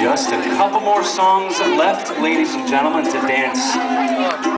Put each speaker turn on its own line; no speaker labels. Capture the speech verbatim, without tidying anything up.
Just a couple more songs left, ladies and gentlemen, to dance.